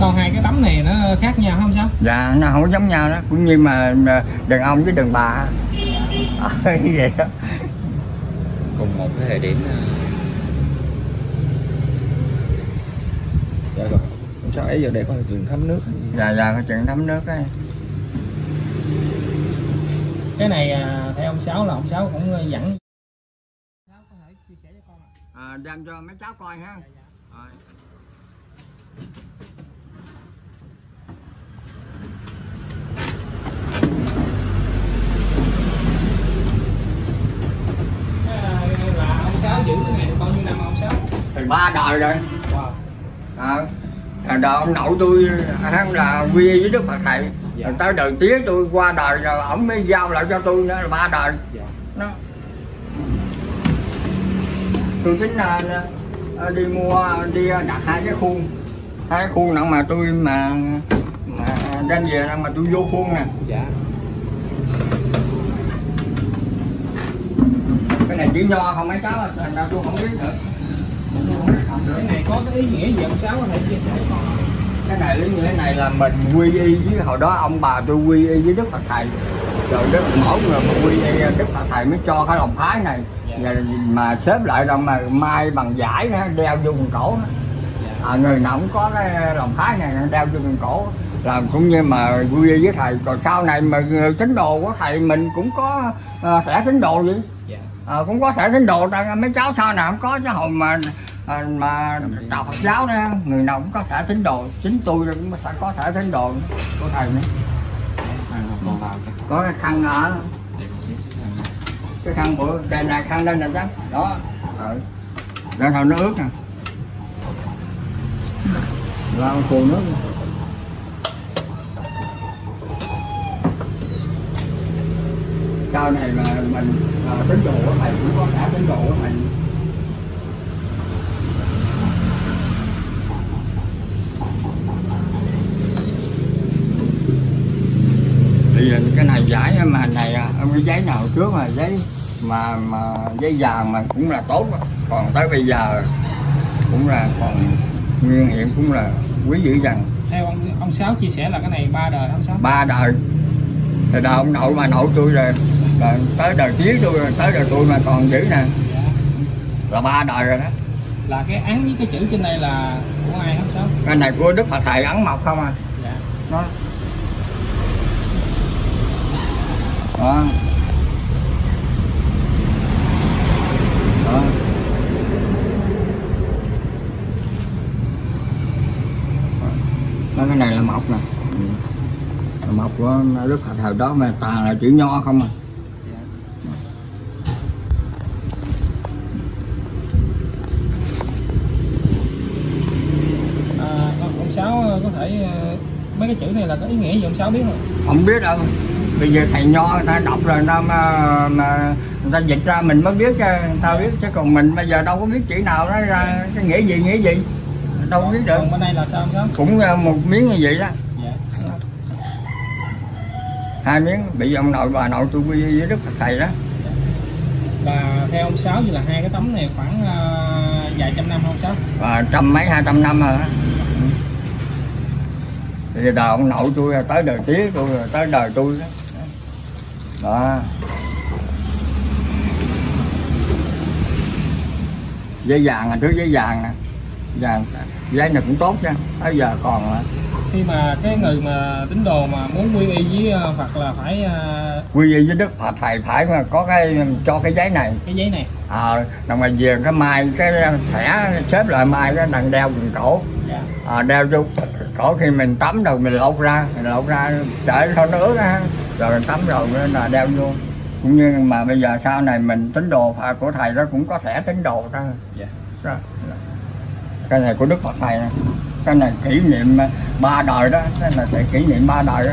Sao hai cái tấm này nó khác nhau không sao? Dạ nó không giống nhau đó, cũng như mà đàn ông với đàn bà như vậy đó. Cùng một cái thời điểm. Dạ rồi. Sao ấy giờ để coi chuyện thấm nước. Dạ có chuyện thấm nước ấy. Cái này theo ông Sáu là ông Sáu cũng dẫn. Sáu có thể chia sẻ cho con Đem cho mấy cháu coi ha. Rồi. Là ông Sáu giữ cái này bao nhiêu năm ông Sáu? Thì 3 đời rồi. Wow. Đời ông nội tôi hắn là quy y với Đức Phật Thầy. Dạ. Tới đời tía tôi qua đời rồi ổng mới giao lại cho tôi nữa là 3 đời. Dạ. Nó. Tôi tính đi đặt hai cái khuôn nặng mà tôi mà đem về mà tôi vô khuôn nè. Dạ. Cái này chỉ nho không mấy cháu, thành ra tôi không biết nữa. Cái này có cái ý nghĩa gì ông Sáu có thể chia sẻ với con không? Cái này ý nghĩa này là mình quy y với hồi đó ông bà tôi quy y với Đức Phật Thầy. Rồi Đức mỗi người mà quy y Đức Phật Thầy mới cho cái lòng phái này. Và mà xếp lại đâu mà mai bằng vải đó, đeo vô quần cổ đó. Người nào cũng có cái lòng phái này đeo vô quần cổ là cũng như mà quy y với thầy. Còn sau này mà tín đồ của thầy mình cũng có thẻ tín đồ gì. Cũng có thẻ tín đồ, mấy cháu sau nào không có chứ hồi mà đạo Phật giáo đó người nào cũng có thẻ tín đồ, chính tôi cũng phải có thẻ tín đồ của thầy nữa. Có cái khăn ở cái khăn bữa đây này, khăn đây nè chắc đó ra thôi nó ướt nè, lau khô nước. Sau này mà mình tín đồ của thầy cũng có cả tín đồ của thầy. Bây giờ cái này giấy mà này cái giấy nào trước mà giấy mà giấy vàng mà cũng là tốt, còn tới bây giờ cũng là còn nguyên hiện cũng là quý dữ dằn. Theo ông Sáu chia sẻ là cái này 3 đời không Sáu? 3 đời. Từ đời ông nội mà nội tôi rồi tới đời tía tôi rồi tới đời tôi mà còn giữ nè. Dạ. Là 3 đời rồi đó. Là cái ấn với cái chữ trên đây là của ai không Sáu? Cái này của Đức Phật Thầy ấn mộc không à. Dạ. Đó. Đó. Đó. Cái này là mộc nè. Mộc của Đức Phật Thầy đó mà toàn là chữ nho không à. Ông Sáu có thể mấy cái chữ này là có ý nghĩa gì ông Sáu biết không? Không biết đâu. Bây giờ thầy nho người ta đọc rồi người ta mà người ta dịch ra mình mới biết, cho người ta biết, chứ còn mình bây giờ đâu có biết chữ nào nó ra cái nghĩa gì đâu có biết được. Còn bên đây là sao ông Sáu? Cũng một miếng như vậy đó. Dạ. 2 miếng bị ông nội bà nội tôi quy với Đức Phật Thầy đó. Là theo ông Sáu như là hai cái tấm này khoảng vài trăm năm không Sáu? Và 100 mấy 200 năm rồi đó. Thì đời ông nội tôi tới đời tía tôi rồi tới đời tôi đó. Đó. Giấy vàng là trước giấy vàng nè. Giấy này cũng tốt chứ. Tới giờ còn khi mà cái người mà tín đồ mà muốn quy y với Phật là phải quy y với Đức Phật Thầy phải có cái cho cái giấy này. Cái giấy này. Đồng mà về cái mai cái thẻ xếp lại mai cái đằng đeo quần cổ. Dạ. Đeo vô cổ khi mình tắm rồi mình lột ra chạy thôi nó ướt á, rồi mình tắm rồi nên là đeo vô. Cũng như mà bây giờ sau này mình tín đồ của thầy đó cũng có thẻ tín đồ đó. Dạ. Đó. Cái này của Đức Phật Thầy này. Cái này kỷ niệm 3 đời đó, cái này để kỷ niệm 3 đời đó.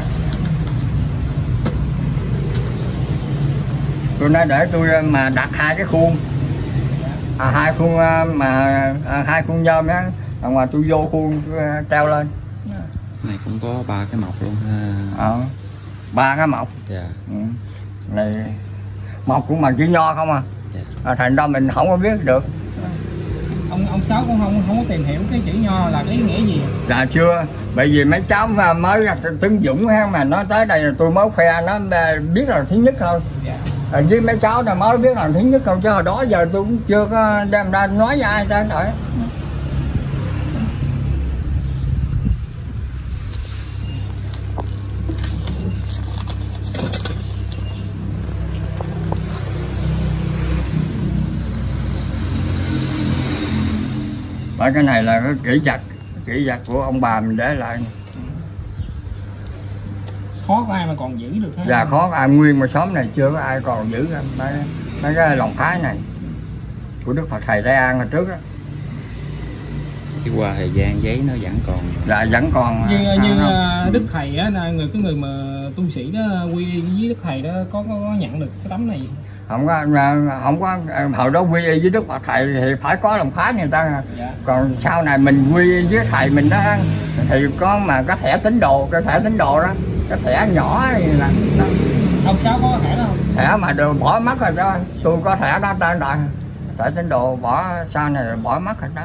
Tôi nói để tôi mà đặt 2 cái khuôn, 2 khuôn mà 2 khuôn nhôm á, mà tôi vô khuôn treo lên. Này cũng có 3 cái mộc luôn ha. 3 cái mộc. Dạ. Này mộc cũng bằng chữ nho không à. Dạ. Thành ra mình không có biết được. ông Sáu cũng không có tìm hiểu cái chữ Nho là cái ý nghĩa gì. Dạ chưa, bởi vì mấy cháu mà mới Tấn Dũng mà nó tới đây là tôi mới khoe nó biết là thứ nhất thôi. Dạ. Với mấy cháu này mới biết là thứ nhất thôi, chứ hồi đó giờ tôi cũng chưa có đem ra nói với ai cả rồi. Bởi cái này là cái kỹ vật của ông bà mình để lại. Khó có ai mà còn giữ được hết. Dạ khó ai, nguyên mà xóm này chưa có ai còn giữ mấy cái lồng phái này của Đức Phật Thầy Tây An hồi trước đó. Chứ qua thời gian giấy nó vẫn còn. Dạ vẫn còn. Như Đức Thầy á, người mà tu sĩ đó quy y với Đức Thầy đó có nhận được cái tấm này không có hồi đó quy y với Đức Phật Thầy thì phải có lòng phái người ta. Dạ. Còn sau này mình quy y với thầy mình đó thì có mà có thẻ tín đồ, cái thẻ tín đồ đó, cái thẻ nhỏ là đó. Ông Sáu có thẻ đó không? Thẻ mà đều bỏ mất rồi đó, tôi có thẻ đó trên đời, thẻ tín đồ bỏ sau này bỏ mất rồi đó.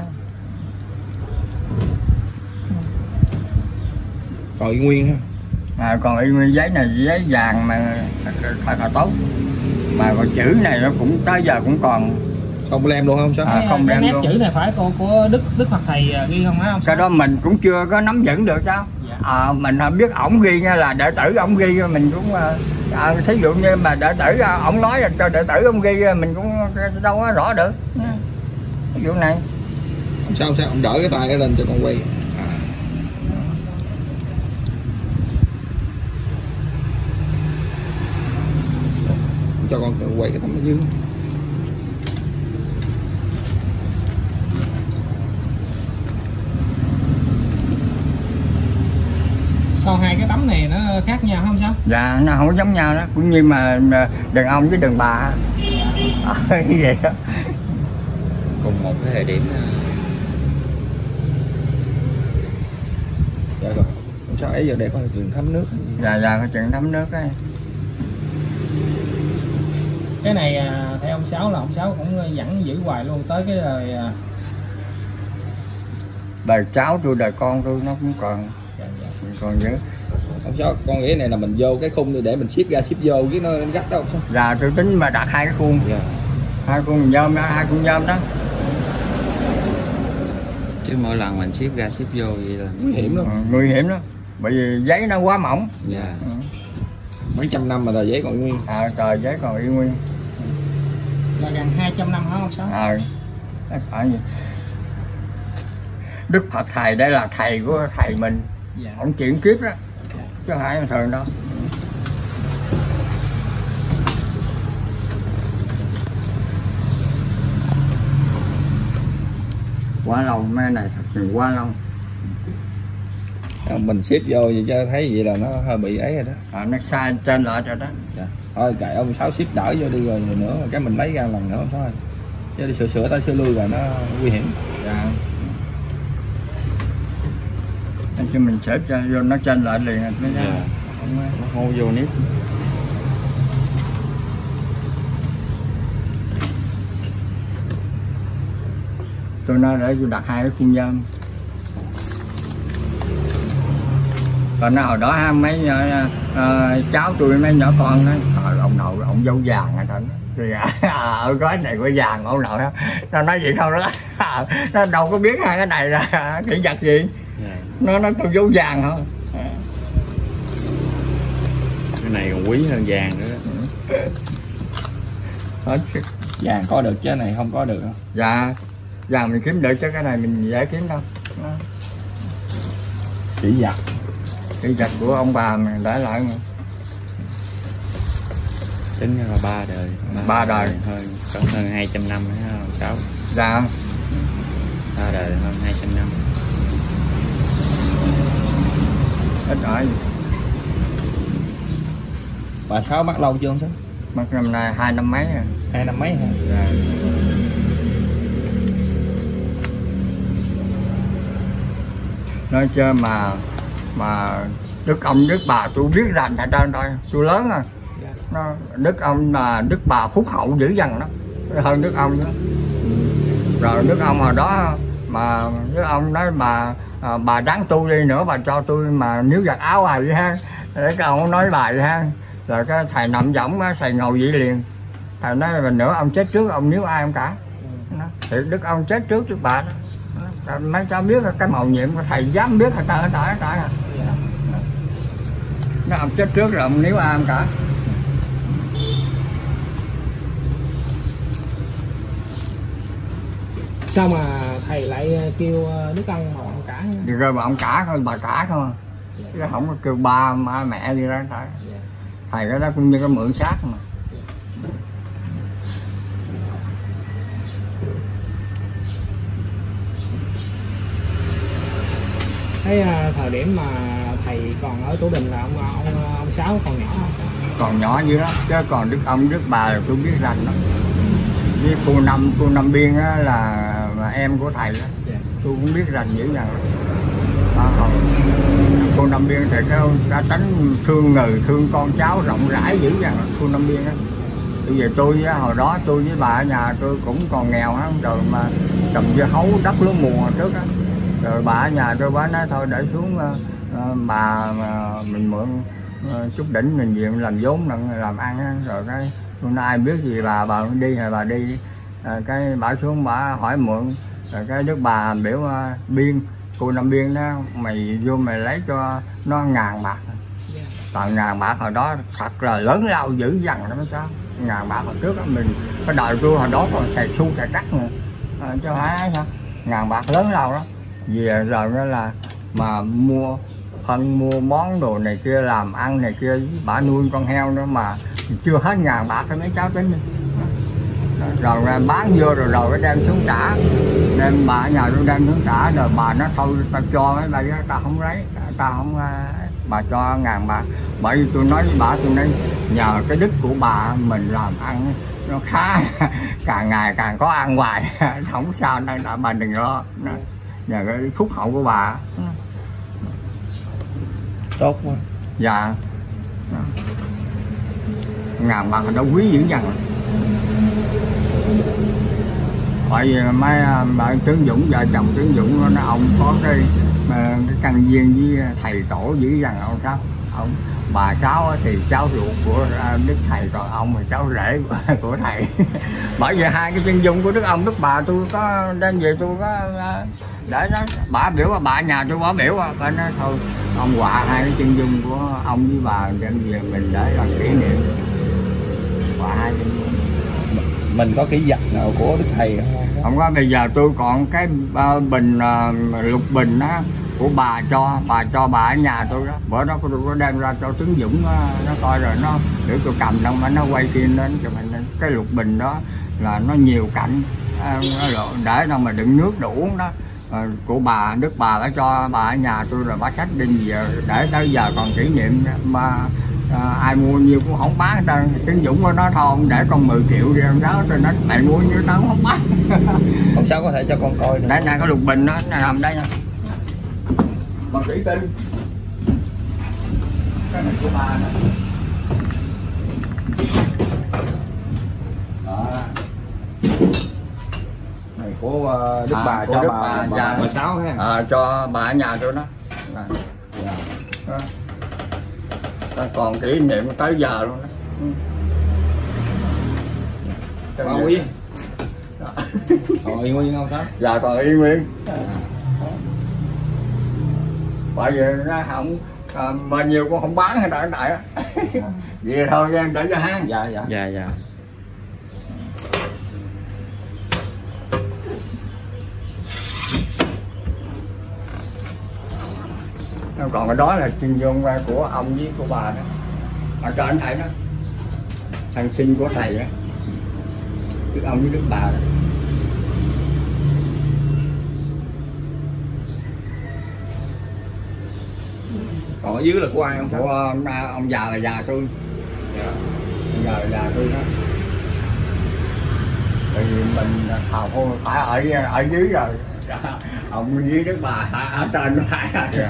Còn y nguyên ha. Còn y nguyên giấy này giấy vàng mà thật là tốt, mà còn chữ này nó cũng tới giờ cũng còn. Không lem luôn không sao? Không cái lem nét luôn. chữ này phải của Đức Phật Thầy ghi không hả ông? Cái đó mình cũng chưa có nắm vững được sao. Dạ. Mình biết ổng ghi nha, là đệ tử ổng ghi mình cũng thí dụ như mà đệ tử ổng nói là cho đệ tử ông ghi mình cũng đâu có rõ được. Ví dụ này. Sao ông đỡ cái tay lên cho con quay. Cho con quay cái tấm ở dưới. Sau hai cái tấm này nó khác nhau không sao? Dạ nó không giống nhau đó, cũng như mà đàn ông với đàn bà. Như vậy đó. Cùng một cái thời điểm. Dạ rồi. Sao ấy giờ để coi trường thấm nước. Dạ cái chuyện thấm nước ấy. Cái này theo ông Sáu là ông Sáu cũng vẫn giữ hoài luôn tới cái đời cháu tôi, đời con tôi nó cũng còn. Dạ. Còn giữ. Không sao, con nghĩ này là mình vô cái khung để mình ship ra ship vô cái nó gắt đâu sao? Dạ tôi tính mà đặt hai cái khuôn. Dạ. Hai khuôn nhôm đó, hai khuôn nhôm đó. Chứ mỗi lần mình ship ra ship vô vậy là Nguy hiểm lắm. Nguy hiểm lắm. Bởi vì giấy nó quá mỏng. Dạ. Mấy trăm năm mà tờ giấy còn nguyên. Tờ giấy còn y nguyên. là gần 200 năm hả ông Sáu? Phải vậy. Đức Phật Thầy đây là thầy của thầy mình. Dạ. Ông chuyển kiếp đó, chứ không phải thường đâu. Quá lâu mấy này thật sự quá lâu. Mình ship vô vậy cho thấy vậy là nó hơi bị ấy rồi đó. Nó sai trên lại rồi đó. Dạ. Thôi kệ ông Sáu ship đỡ vô đi rồi nữa cái mình lấy ra lần nữa thôi. Chứ đi sửa tới sửa lui rồi nó nguy hiểm. Dạ. Chứ mình xếp cho vô nó trên lại liền rồi. Dạ. Nó hô vô nếp. Tôi nói để tôi đặt hai cái khuôn nhôm. Còn nó hồi đó mấy cháu tôi mấy nhỏ con nói ông nội ông dâu vàng hả thằng thì ở gói này có vàng ông nội nó nói gì không đó. Nó đâu có biết hai cái này là kỹ vật gì. Yeah. Nó nói tôi dấu vàng không. Cái này còn quý hơn vàng nữa đó. Vàng có được chứ này không có được không? Dạ vàng mình kiếm được chứ cái này mình dễ kiếm đâu. Chỉ vật. Kỹ vật của ông bà mình để lại mà. Tính là 3 đời. 3 đời hơn 200 năm hả ông Sáu? Dạ 3 đời hơn 200 năm. ít ỏi. Bà Sáu mắc lâu chưa không Sáu? Mất năm nay 2 năm mấy rồi. 2 năm mấy hả? Dạ. Nói chơi mà đức ông đức bà tôi biết rành ở trên thôi, tôi lớn rồi. Nó đức ông là đức bà phúc hậu dữ dằn đó, hơn đức ông đó. Rồi đức ông hồi đó mà đức ông nói bà đáng tôi đi nữa, bà cho tôi mà nếu giặt áo à vậy ha, để cái ông nói bài vậy ha. Rồi cái thầy nằm võng á, thầy ngồi vậy liền, thầy nói mà nữa ông chết trước ông níu ai không cả. Thì đức ông chết trước bà đó. Mấy cháu biết cái màu nhiệm của thầy dám biết trời nó ông chết trước rồi ông níu ai không cả. Sao mà thầy lại kêu đức ông mà ông cả? Thì rồi mà ông cả thôi, bà cả không à. Chứ không có kêu ba mẹ gì đó. Thầy cái đó cũng như cái mượn xác mà. Cái thời điểm mà thầy còn ở Tổ Đình là ông Sáu còn nhỏ không? Còn nhỏ dữ đó, chứ còn đức ông đức bà là tôi biết rành lắm. Với cô Năm Biên đó là em của thầy đó, tôi cũng biết rành dữ dằn. Cô Năm Biên thì cái tánh thương người, thương con cháu rộng rãi dữ dằn cô Năm Biên đó. Bây giờ tôi hồi đó tôi với bà ở nhà tôi cũng còn nghèo á, rồi mà trồng dưa hấu đất lúa mùa trước á. Rồi bà ở nhà tôi bà nói thôi để xuống bà mình mượn chút đỉnh mình về làm vốn làm ăn á. Rồi cái tôi nói ai biết gì bà đi hay bà đi. Cái bà xuống bà hỏi mượn. Rồi cái đức bà biểu Biên, cô Năm Biên đó, mày vô mày lấy cho nó 1000 bạc. Toàn 1000 bạc hồi đó thật là lớn lao dữ dằn đó mấy cháu. 1000 bạc hồi trước đó, mình cái đời tôi hồi đó còn xài xu xài cắt nữa. Chứ phải sao 1000 bạc lớn lao đó. Về rồi đó là mà mua phân mua món đồ này kia làm ăn này kia, bà nuôi con heo nữa mà chưa hết 1000 bạc mấy cháu tính đi. Rồi bán vô rồi cái đem xuống trả, đem bà ở nhà tôi đem xuống trả, rồi bà nói thôi tao cho mấy bà đó, tao không lấy, tao không, bà cho 1000 bạc. Bởi vì tôi nói với bà, tôi nói nhờ cái đức của bà mình làm ăn nó khá, càng ngày càng có ăn hoài, không sao đây là bà đừng lo, nhờ cái phúc hậu của bà. Tốt quá. Dạ 1000 bạc nó quý dữ dằn. Bởi vì mấy bạn Tướng Dũng, vợ chồng Tướng Dũng nó ông có cái căn duyên với thầy tổ dữ dằn ông Sáu. Ông bà Sáu thì cháu ruột của đức thầy, còn ông thì cháu rể của thầy. Bởi vì hai cái chân dung của đức ông đức bà tôi có đem về, tôi có để nó bà biểu bà nhà tôi bà biểu bà nói thôi ông quạ hai cái chân dung của ông với bà đem về mình để làm kỷ niệm. Quạ hai chân dung. Mình có kỷ vật nào của đức thầy không? Không có. Bây giờ tôi còn cái bình lục bình đó của bà cho bà ở nhà tôi đó. Bữa đó tôi có đem ra cho Tướng Dũng nó coi rồi nó để tôi cầm đâu mà nó quay phim lên cho mình. Cái lục bình đó là nó nhiều cạnh để đâu mà đựng nước đồ uống đó. Của bà đức bà đã cho bà ở nhà tôi rồi bà xách đi về để tới giờ còn kỷ niệm mà. Ai mua nhiêu cũng không bán. Tướng Dũng của nó thôi ông để con 10 triệu đi ông Sáu, tôi nói mày mua nhiêu tao không bán. Ông Sáu có thể cho con coi được. Đây nè có lục bình đó nằm đây nè, bằng thủy tinh. Cái này của bà nè. Này của đức bà cho đức bà Sáu ha. Cho bà ở nhà tôi đó. Còn kỷ niệm tới giờ luôn đó. Còn nguyên. Còn y nguyên không Sáu? Dạ còn y nguyên. Bởi vì nó không mà nhiều cũng không bán hay tại á. Vậy thôi em để cho hang. Dạ. Còn cái đó là chuyên dung của ông với của bà đó. Ở trên thầy đó, thằng sinh của thầy đó, đức ông với đức bà đó. Còn ở dưới là của ai không? Của ông già là già tôi. Ông già là già tôi đó. Tại vì mình phải ở dưới rồi. Ông với đức bà ở trên phải rồi.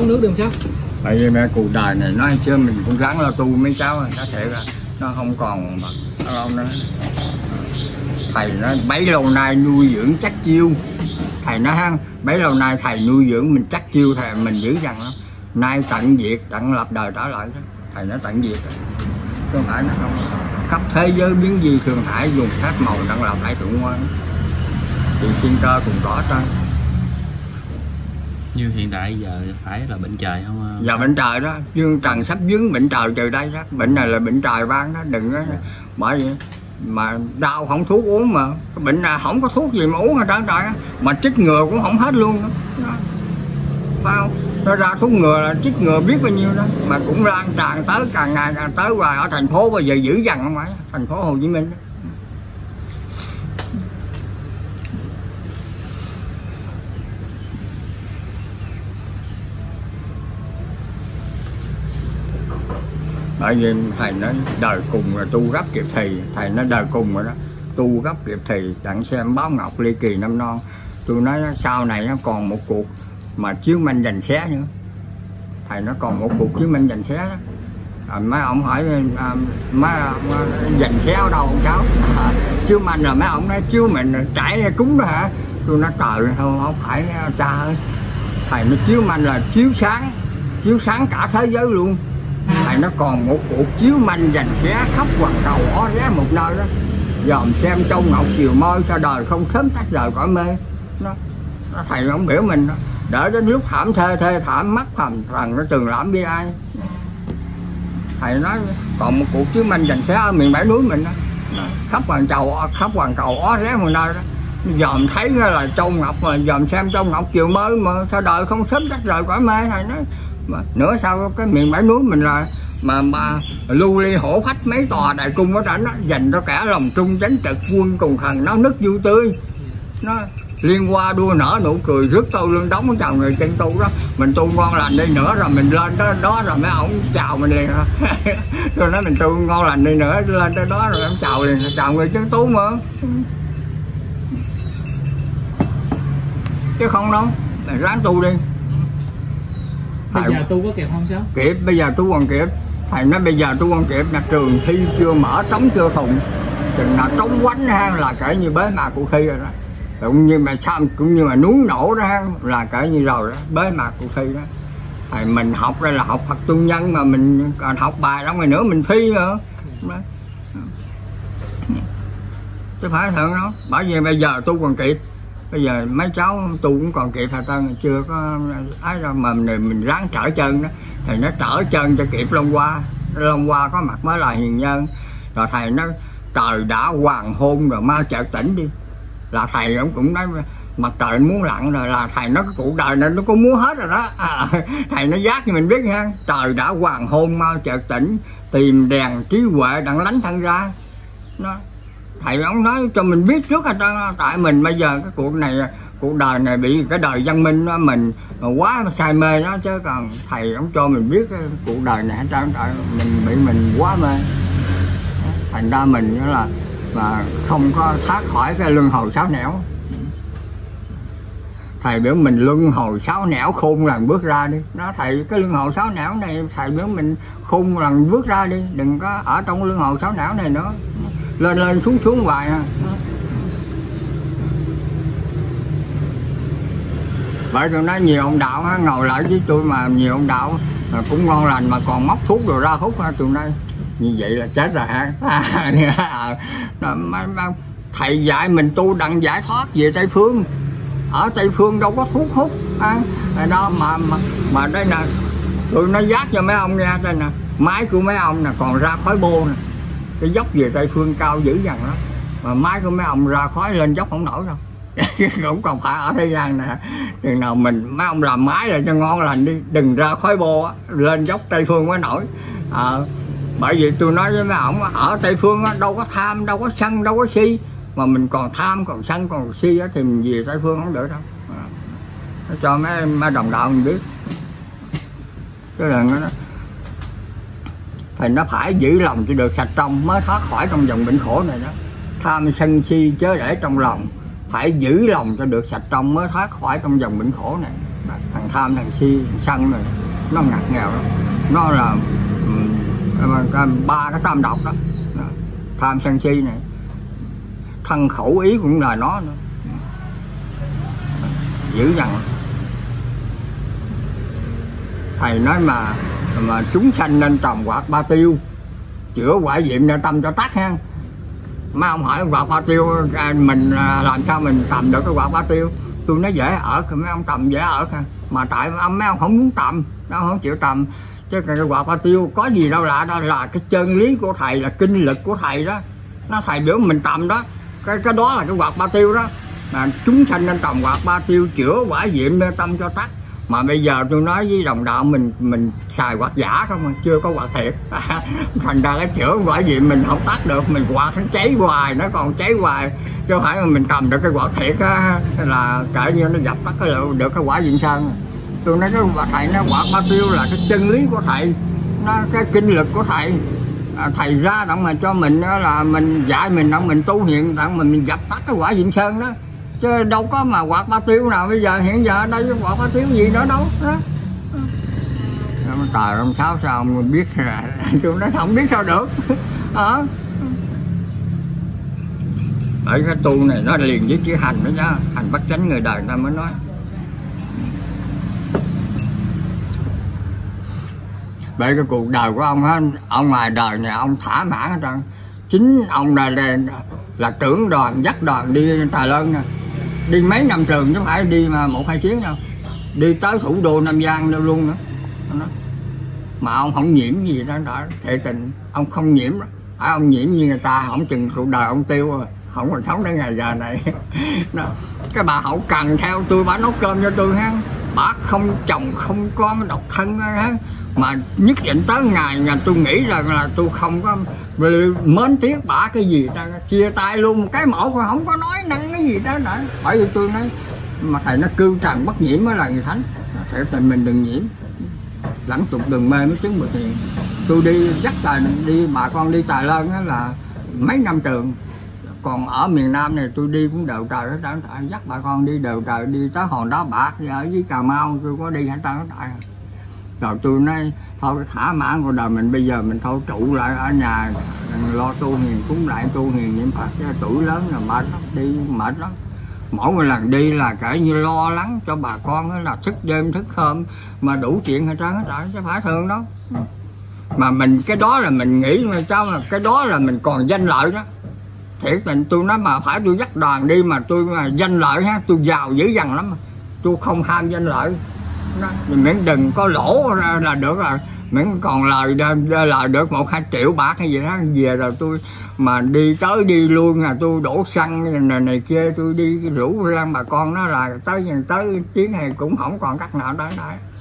nước đi ông Sáu. Tại vì mẹ cuộc đời này nói chứ mình cũng ráng lo tu mấy cháu nó sẽ ra nó không còn mà lâu nữa. Thầy nó bấy lâu nay nuôi dưỡng chắc chiêu, thầy nói ha, bấy lâu nay thầy nuôi dưỡng mình chắc chiêu, thầy mình dữ dằn lắm. Nay tận diệt, tận lập đời trở lại đó. Thầy nói tận diệt đó. Không phải nó không. Khắp thế giới biến di thường hải, dùng khác màu đặng lập lại thượng ngoan. Thì sinh cơ cùng có trơn. Như hiện tại giờ phải là bệnh trời không? Giờ bệnh trời đó, dương trần sắp dướng bệnh trời từ đây đó. Bệnh này là bệnh trời ban đó, đừng có bởi vậy mà đau không thuốc uống mà bệnh nào không có thuốc gì mà uống ở trơn trời á, mà chích ngừa cũng không hết luôn đó. Phải không? Nó ra thuốc ngừa là chích ngừa biết bao nhiêu đó mà cũng lan tràn tới càng ngày càng tới hoài. Ở thành phố bây giờ dữ dằn không phải, thành phố Hồ Chí Minh đó. Bởi vì thầy nói đời cùng là tu gấp kịp thì, thầy nói đời cùng rồi đó, tu gấp kịp thì đặng xem báo ngọc ly kỳ năm non. Tôi nói sau này nó còn một cuộc mà chiếu manh giành xé nữa, thầy nó còn một cuộc chiếu manh giành xé đó. Mấy ông hỏi mấy giành xé ở đâu ông Sáu? Chiếu manh rồi mấy ông nói chiếu mình trải ra cúng đó hả? Tôi nói trời không phải cha ơi, thầy nó chiếu manh là chiếu sáng cả thế giới luôn. Thầy nó còn một cuộc chiếu manh giành xé khắp hoàn cầu ó ré một nơi đó, dòm xem Châu Ngọc chiều môi sao đời không sớm tách rời cõi mê. Nó thầy không biểu mình đó. Đợi đến lúc thảm thê thảm mắt thầm nó từng làm với ai. Thầy nói còn một cuộc chiếu manh giành xé ở miền Bảy núi mình đó, khắp hoàn cầu ó ré một nơi đó, dòm thấy là Châu Ngọc mà dòm xem Châu Ngọc chiều mơ mà sao đời không sớm tách rời cõi mê. Thầy nói nữa sao cái miền Bảy núi mình là mà lưu ly hổ phách mấy tòa đại cung ở trển đó dành cho cả lòng trung chánh trực quân cùng thần nó nức vui tươi, nó liên hoa đua nở nụ cười rước tôi lưng đóng chào người chân tu đó. Mình tu ngon lành đi nữa rồi mình lên đó rồi mấy ông chào mình liền. Rồi nói mình tu ngon lành đi nữa lên tới đó rồi ông chào liền, chào người chân tu mà, chứ không đâu mình ráng tu đi. Bây giờ tu có kịp không Sáu? Kịp, bây giờ tu còn kịp. Thầy nói bây giờ tu còn kịp, là trường thi chưa mở, trống chưa thùng, chừng nào trống quánh ha là kể như bế mạc cuộc thi rồi đó. Cũng như mà núi nổ đó ha, là kể như rồi đó, bế mạc cuộc thi đó. Thầy mình học đây là học Phật tu nhân mà mình còn học bài đâu, ngày nữa mình thi nữa. Chứ phải thật đó. Bởi vì bây giờ tu còn kịp. Bây giờ mấy cháu tu cũng còn kịp hả Tân, chưa có ấy đâu mà mình ráng trở chân đó. Thầy nó trở chân cho kịp Long Hoa có mặt mới là hiền nhân. Rồi thầy nó trời đã hoàng hôn rồi mau chợt tỉnh đi, là thầy cũng nói mặt trời muốn lặn rồi, là thầy nó cái cuộc đời này nó cũng muốn hết rồi đó. Thầy nó giác cho mình biết ha, trời đã hoàng hôn mau chợt tỉnh, tìm đèn trí huệ đặng lánh thân ra. Nó thầy ông nói cho mình biết trước hết đó. Tại mình bây giờ cái cuộc đời này bị cái đời văn minh đó, mình quá say mê nó, chứ còn thầy ông cho mình biết cái cuộc đời này hết trơn, mình bị mình quá mê, thành ra mình đó là mà không có thoát khỏi cái luân hồi sáu nẻo. Thầy biểu mình luân hồi sáu nẻo khôn lần bước ra đi đó. Thầy cái luân hồi sáu nẻo này thầy biểu mình khôn lần bước ra đi, đừng có ở trong luân hồi sáu nẻo này nữa, lên xuống hoài ha. Bởi tôi nói nhiều ông đạo ha, ngồi lại với tôi mà nhiều ông đạo cũng ngon lành mà còn móc thuốc rồi ra hút ha. Tôi nói như vậy là chết rồi ha. Thầy dạy mình tu đặng giải thoát về Tây Phương, ở Tây Phương đâu có thuốc hút đó mà đây nè, tôi nói giác cho mấy ông nghe đây nè, máy của mấy ông nè còn ra khói bô nè, cái dốc về Tây Phương cao dữ dằn đó, mà máy của mấy ông ra khói lên dốc không nổi đâu. Cũng còn phải ở thế gian nè, chừng nào mình mấy ông làm máy lại cho ngon lành đi, đừng ra khói bô á, lên dốc Tây Phương mới nổi. Bởi vì tôi nói với mấy ông ở Tây Phương á, đâu có tham, đâu có sân, đâu có si, mà mình còn tham, còn sân, còn si á, thì mình về Tây Phương không được đâu. Nó cho mấy đồng đạo mình biết cái lần đó. Thì nó phải giữ lòng cho được sạch trong mới thoát khỏi trong dòng bệnh khổ này đó. Tham sân si chớ để trong lòng, phải giữ lòng cho được sạch trong mới thoát khỏi trong dòng bệnh khổ này. Thằng tham, thằng si, thằng sân này nó ngặt nghèo đó. Nó là ba cái tam độc đó, tham sân si này, thân khẩu ý cũng là nó nữa. Dữ dằn. Thầy nói mà chúng sanh nên trồng quạt ba tiêu, chữa quả diệm ra tâm cho tắt ha. Mấy ông hỏi quạt ba tiêu mình làm sao mình tầm được cái quạt ba tiêu? Tôi nói dễ ở, mấy ông tầm dễ ở ha. Mà tại mấy ông không muốn tầm, nó không chịu tầm. Chứ cái quạt ba tiêu có gì đâu lạ, đó là cái chân lý của thầy, là kinh lực của thầy đó. Nó thầy biểu mình tầm đó, cái đó là cái quạt ba tiêu đó. Mà chúng sanh nên tầm quạt ba tiêu, chữa quả diệm nên tâm cho tắt. Mà bây giờ tôi nói với đồng đạo mình xài quạt giả không mà chưa có quạt thiệt. Thành ra cái chữa quả diệm mình không tắt được, mình quạt nó cháy hoài, nó còn cháy hoài. Chứ không phải mà mình tầm được cái quạt thiệt á, là kể như nó dập tắt được cái quả diệm sơn. Tôi nói cái thầy nó quạt ba tiêu là cái chân lý của thầy, nó cái kinh lực của thầy. Thầy ra đặng mà cho mình đó là mình dạy mình đặng mình tu hiện đặng mình dập tắt cái quả diệm sơn đó. Chứ đâu có mà quạt ba tiêu nào bây giờ, hiện giờ ở đây quạt ba tiêu gì nữa đâu đó. Trời ông Sáu sao ông biết là tôi nói không biết sao được. Bởi cái tu này nó liền với chữ hành đó chứ, hành bất chánh người đời ta mới nói. Bởi cái cuộc đời của ông á, ông ngoài đời này ông thỏa mãn hết trơn. Chính ông là trưởng đoàn, dắt đoàn đi Đài Loan nè, đi mấy năm trường chứ không phải đi mà 1-2 chuyến đâu, đi tới thủ đô Nam Giang đâu luôn nữa. Mà ông không nhiễm gì đó, thiệt tình ông không nhiễm đó. Ông nhiễm như người ta không chừng cuộc đời ông tiêu rồi, không còn sống đến ngày giờ này. Cái bà hậu cần theo tôi, bà nấu cơm cho tôi ha, bà không chồng không con, độc thân ha. Mà nhất định tới ngày tôi nghĩ rằng là tôi không có mến tiếc bả cái gì ta, chia tay luôn một cái mẫu, không có nói năng cái gì đó nữa. Bởi vì tôi nói mà thầy nó cư trần bất nhiễm mới là người thánh. Thầy tình mình đừng nhiễm, lẳng tục đừng mê mới chứng được hiền. Tôi đi dắt đi bà con đi Đài Loan đó là mấy năm trường. Còn ở miền Nam này tôi đi cũng đều trời hết trơn, dắt bà con đi đều trời, đi tới Hòn Đá Bạc ở dưới Cà Mau tôi có đi hết trơn hết trọi. Rồi tôi nói thôi cái thỏa mãn của đời mình bây giờ mình thôi trụ lại ở nhà lo tu hiền, cúng lại tu hiền niệm Phật. Chứ tuổi lớn là mệt lắm, đi mệt lắm. Mỗi một lần đi là kể như lo lắng cho bà con đó, là thức đêm thức hôm mà đủ chuyện hết trơn hết trọi, chứ phải thường đó. Mà mình cái đó là mình nghĩ mà sao là cái đó là mình còn danh lợi đó. Thiệt tình tôi nói mà phải tôi dắt đoàn đi mà tôi mà danh lợi ha, tôi giàu dữ dằn lắm. Tôi không ham danh lợi. Miễn đừng có lỗ là được rồi, miễn còn lời được 1-2 triệu bạc hay gì đó về rồi tôi mà đi tới đi luôn, là tôi đổ xăng này kia, tôi đi rủ lan bà con nó là tới chuyến này cũng không còn cách nào đó.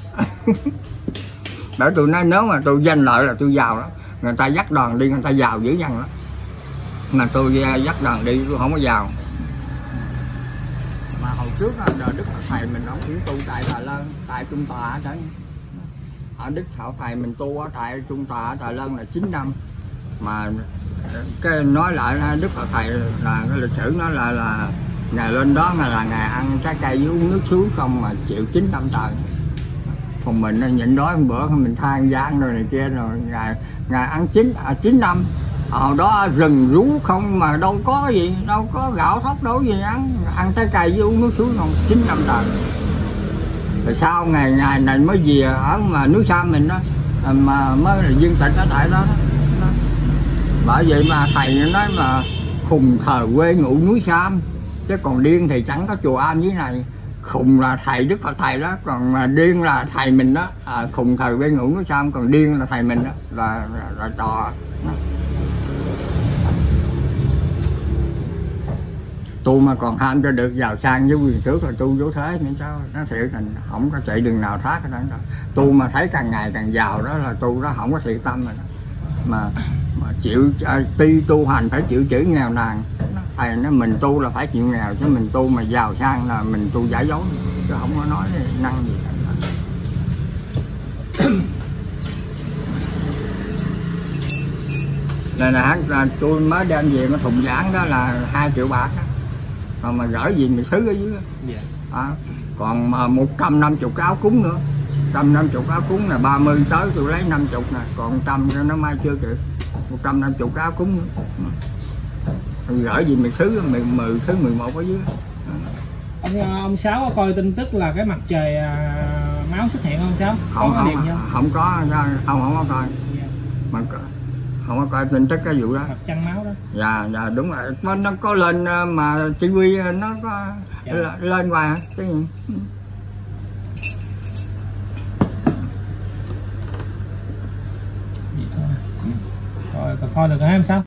Để tôi nói nếu mà tôi danh lợi là tôi giàu lắm. Người ta dắt đoàn đi người ta giàu dữ dằn lắm, mà tôi dắt đoàn đi tôi không có giàu. Mà hồi trước đời Đức Phật thầy mình ông cũng tu tại Đài Loan, tại Trung Tọa ở đấy. Ở Đức Thọ thầy mình tu ở tại Trung Tọa ở Đài Loan là 9 năm. Mà cái nói lại Đức Phật thầy là cái lịch sử nó là ngày lên đó là ngày ăn trái cây với uống nước suối không mà chịu 9 năm trời. Còn mình nhịn đói một bữa mình than gian rồi này kia, rồi ngày ăn 9 năm. Hồi đó rừng rú không mà đâu có gì, đâu có gạo thóc đâu gì ăn trái cây với uống nước suối không 9 năm trời. Rồi sau ngày này mới về ở mà núi Sam mình đó, mà mới là viên tịch ở tại đó. Bởi vậy mà thầy nói mà khùng thờ quê ngụ núi Sam, chứ còn điên thì chẳng có chùa Am dưới này. Khùng là thầy Đức Phật thầy đó, còn mà điên là thầy mình đó. Khùng thờ quê ngụ núi Sam, còn điên là thầy mình đó, là trò. Tu mà còn ham cho được giàu sang với quyền tước là tu vô thế nữa sao? Nó thiệt thành không có chạy đường nào thoát ở đó. Tu mà thấy càng ngày càng giàu đó là tu đó không có thiệt tâm rồi đó. Mà chịu ti tu hành phải chịu chữ nghèo nàn. Thầy nói mình tu là phải chịu nghèo, chứ mình tu mà giàu sang là mình tu giả dối, chứ không có nói năng gì. Này là tôi mới đem về cái thùng giảng đó là 2 triệu bạc đó. Mà gửi gì mình xứ ở dưới. Còn mà 150 cái áo cúng nữa. 150 áo cúng là 30 tới tôi lấy 50 nè, còn 100 nó mai chưa kịp. 150 áo cúng nữa. Gửi gì mày thứ 10 thứ 11 ở dưới. Ông Sáu có coi tin tức là cái mặt trời máu xuất hiện không Sáu? Không có, không có coi. Mà không có coi tin tức cái vụ đó. Mặt trăng máu đó. Dạ đúng rồi, nó có lên mà TV nó có lên hoài hả? Cái gì? Thôi được hả em Sáu?